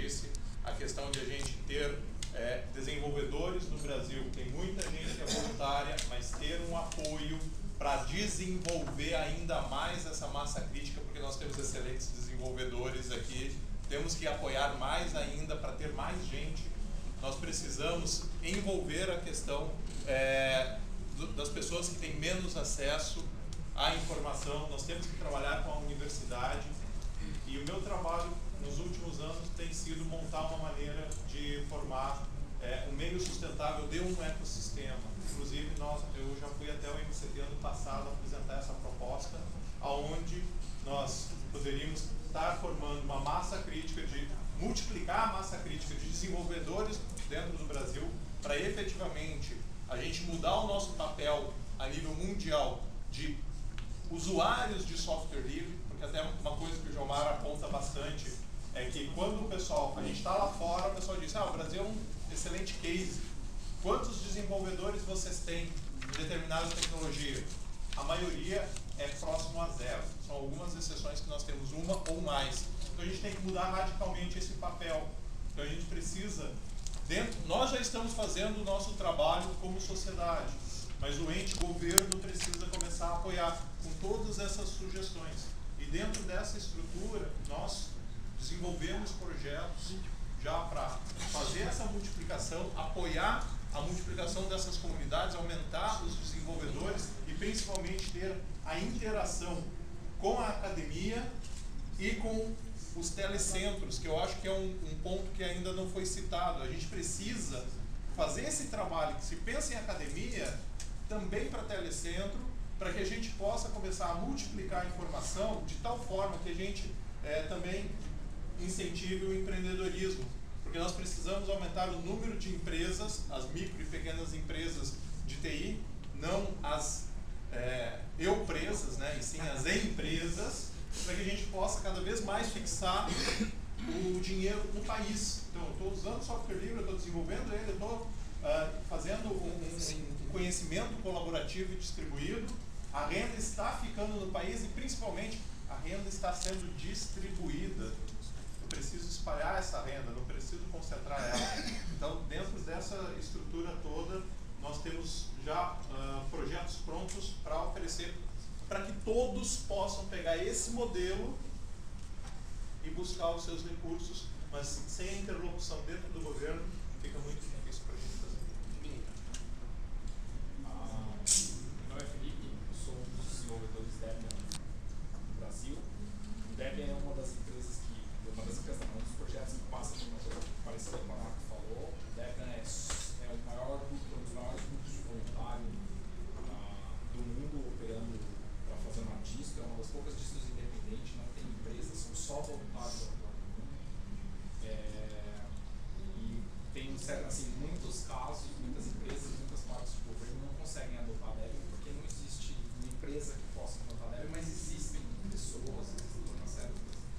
disse, a questão de a gente ter desenvolvedores no Brasil. Tem muita gente que é voluntária, mas ter um apoio para desenvolver ainda mais essa massa crítica, porque nós temos excelentes desenvolvedores aqui, temos que apoiar mais ainda para ter mais gente. Nós precisamos envolver a questão das pessoas que têm menos acesso à informação. Nós temos que trabalhar com a universidade, e o meu trabalho nos últimos anos tem sido montar uma maneira de formar um meio sustentável de um ecossistema. Inclusive, eu já fui até o MCT ano passado apresentar essa proposta, aonde nós poderíamos estar formando uma massa crítica, de multiplicar a massa crítica de desenvolvedores dentro do Brasil, para efetivamente a gente mudar o nosso papel a nível mundial de usuários de software livre, porque até uma coisa que o Jomar aponta bastante é que quando a gente está lá fora, o pessoal diz, o Brasil é um excelente case. Quantos desenvolvedores vocês têm em determinada tecnologia? A maioria é próximo a zero. São algumas exceções que nós temos uma ou mais. Então a gente tem que mudar radicalmente esse papel. Então a gente precisa, nós já estamos fazendo o nosso trabalho como sociedade, mas o ente governo precisa começar a apoiar com todas essas sugestões. E dentro dessa estrutura, nós desenvolvemos projetos já para fazer essa multiplicação, apoiar a multiplicação dessas comunidades, aumentar os desenvolvedores e principalmente ter a interação com a academia e com os telecentros, que eu acho que é um ponto que ainda não foi citado. A gente precisa fazer esse trabalho que se pensa em academia também para telecentro, para que a gente possa começar a multiplicar a informação de tal forma que a gente também incentive o empreendedorismo, porque nós precisamos aumentar o número de empresas, as micro e pequenas empresas de TI, não as eu-presas, né, e sim as empresas, para que a gente possa cada vez mais fixar o dinheiro no país. Então, eu estou usando software livre, eu estou desenvolvendo ele, eu estou fazendo um conhecimento colaborativo e distribuído, a renda está ficando no país e, principalmente, a renda está sendo distribuída. Eu preciso espalhar essa renda, não preciso concentrar ela. Então, dentro dessa estrutura toda, nós temos já projetos prontos para oferecer, para que todos possam pegar esse modelo e buscar os seus recursos, mas sem a interlocução dentro do governo, fica muito difícil para a gente fazer. Meu nome é Felipe, eu sou um dos desenvolvedores Debian no Brasil. O Debian é uma das empresas um dos projetos que passa por uma coisa parecida com a Marco falou. O Debian é um dos maiores grupos de voluntário do mundo operando para fazer uma distro. É uma das poucas distros independentes, não tem empresas, são só voluntários atuando no mundo. E tem muitos casos, muitas empresas, muitas partes do governo não conseguem adotar Debian porque não existe uma empresa que possa adotar Debian, mas existem pessoas, existem uma série de coisas.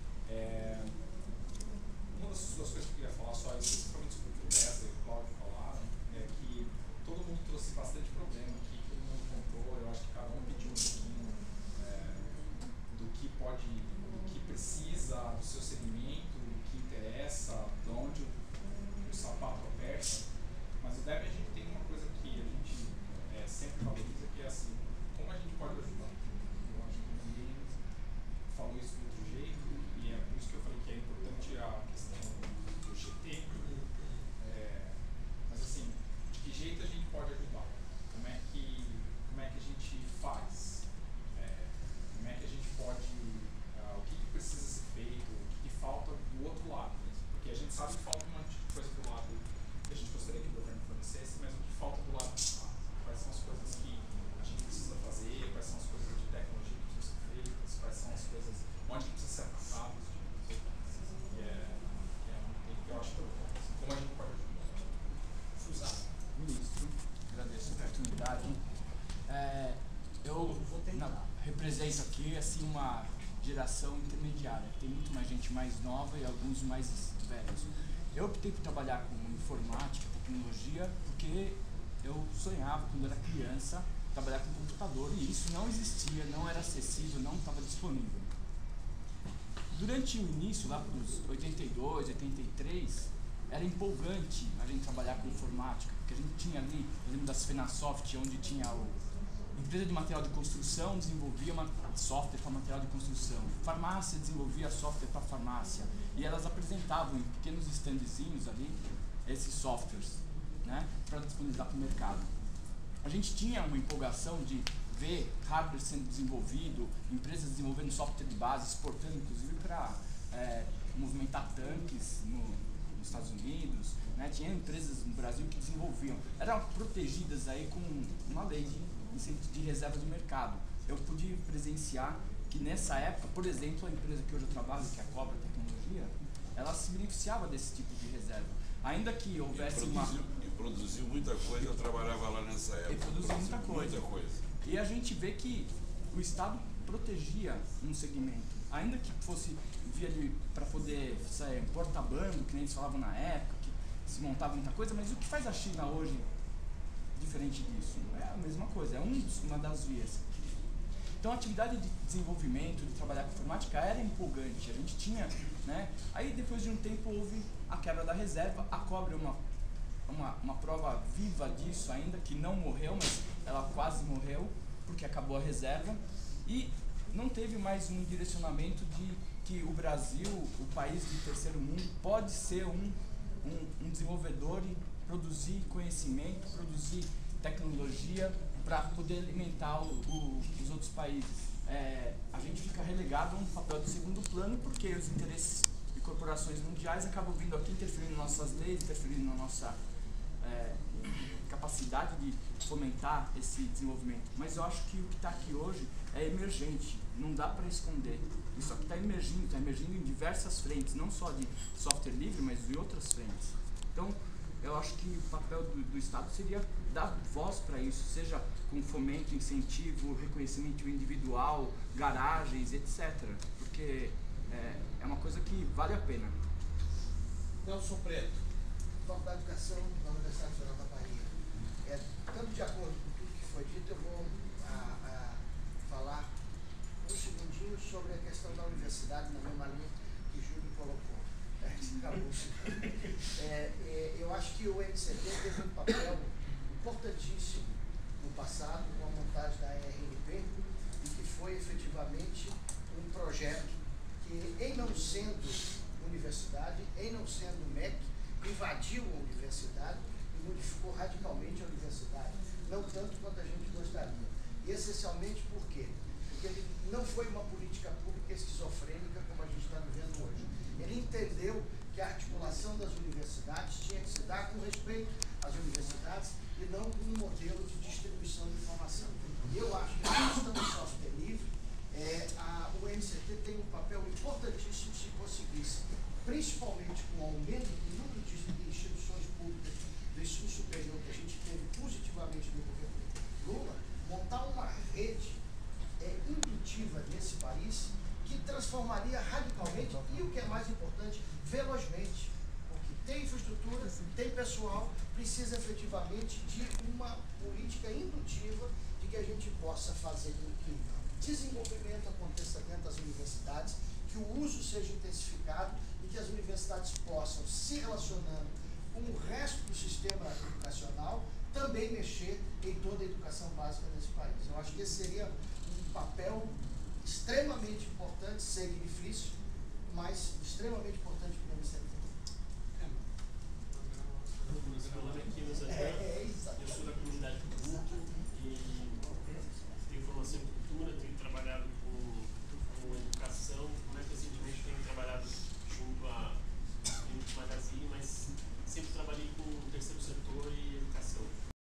Uma das coisas que eu queria falar só, especificamente sobre o que o César e o Cláudio falaram, é que todo mundo trouxe bastante problema aqui, todo mundo contou, eu acho que cada um pediu um pouquinho do que precisa, do seu segmento, do que interessa, de onde o sapato aperta. Mas o Debian, a gente tem uma coisa que a gente sempre valoriza, que é assim, como a gente pode ajudar. Eu acho que ninguém falou isso de outro jeito, e é por isso que eu falei que é importante a questão do GT. Mas assim, de que jeito a gente pode ajudar? Como é que a gente faz? Como é que a gente pode, o que precisa ser feito, o que falta do outro lado? Porque a gente sabe que falta um monte de coisa do lado que a gente gostaria que o governo fornecesse, mas o que falta do lado de cá? Quais são as coisas que a gente precisa fazer? Quais são as coisas de tecnologia que precisam ser feitas? Quais são as coisas onde que precisa ser atacado? Eu acho que como a gente pode ajudar? Suzano. Ministro, agradeço a oportunidade. Eu represento aqui assim, uma geração intermediária. Tem muito mais gente mais nova e alguns mais velhos. Eu optei por trabalhar com informática, tecnologia, porque eu sonhava, quando era criança, trabalhar com computador, e isso não existia, não era acessível, não estava disponível. Durante o início, lá para os 82, 83, era empolgante a gente trabalhar com informática, porque a gente tinha ali, eu lembro das Fenasoft, onde tinha a empresa de material de construção desenvolvia software para material de construção, farmácia desenvolvia software para farmácia, e elas apresentavam em pequenos standzinhos ali esses softwares, né, para disponibilizar para o mercado. A gente tinha uma empolgação de ver hardware sendo desenvolvido, empresas desenvolvendo software de base, exportando inclusive para movimentar tanques nos Estados Unidos, né? Tinha empresas no Brasil que desenvolviam, eram protegidas aí com uma lei de reserva de mercado. Eu pude presenciar que nessa época, por exemplo, a empresa que hoje eu trabalho, que é a Cobra Tecnologia, ela se beneficiava desse tipo de reserva. Ainda que houvesse produziu muita coisa, eu trabalhava lá nessa época. E produziu muita coisa. E a gente vê que o Estado protegia um segmento, ainda que fosse via para poder porta-bando, que nem eles falavam na época, que se montava muita coisa, mas o que faz a China hoje diferente disso? É a mesma coisa, é uma das vias. Então a atividade de desenvolvimento, de trabalhar com informática era empolgante, a gente tinha, né? Aí depois de um tempo houve a quebra da reserva, a Cobra é uma prova viva disso ainda, que não morreu, mas ela quase morreu, porque acabou a reserva, e não teve mais um direcionamento de que o Brasil, o país de terceiro mundo, pode ser um desenvolvedor e produzir conhecimento, produzir tecnologia para poder alimentar os outros países. A gente fica relegado a um papel de segundo plano porque os interesses de corporações mundiais acabam vindo aqui, interferindo nas nossas leis, interferindo na nossa capacidade de fomentar esse desenvolvimento. Mas eu acho que o que está aqui hoje é emergente, não dá para esconder. Isso aqui está emergindo em diversas frentes, não só de software livre, mas de outras frentes. Então, eu acho que o papel do Estado seria dar voz para isso, seja com fomento, incentivo, reconhecimento individual, garagens, etc. Porque é uma coisa que vale a pena. Nelson Preto, Faculdade de Educação da Universidade Federal da Bahia. Estando de acordo com tudo que foi dito, eu vou falar um segundinho sobre a questão da universidade, na mesma linha que Júlio colocou. Eu acho que o MCT teve um papel importantíssimo no passado com a montagem da ERNP e que foi efetivamente um projeto que, em não sendo universidade, em não sendo MEC, invadiu a universidade e modificou radicalmente a universidade, não tanto quanto a gente gostaria. E essencialmente por quê? Porque ele não foi uma política pública esquizofrênica como a gente está vivendo hoje. Ele entendeu que a articulação das universidades tinha que se dar com respeito às universidades e não com um modelo de distribuição de informação. E eu acho que a questão do software livre, o MCT tem um papel importantíssimo se conseguisse, principalmente com o aumento do número de instituições públicas do ensino superior que a gente teve positivamente no governo Lula, montar uma rede indutiva nesse país que transformaria radicalmente e, o que é mais importante, velozmente, porque tem infraestrutura, tem pessoal, precisa efetivamente de uma política indutiva de que a gente possa fazer com que o desenvolvimento aconteça dentro das universidades, que o uso seja intensificado e que as universidades possam, se relacionando com o resto do sistema educacional, também mexer em toda a educação básica desse país. Eu acho que esse seria um papel extremamente importante, seria difícil, mas extremamente importante para o MCT.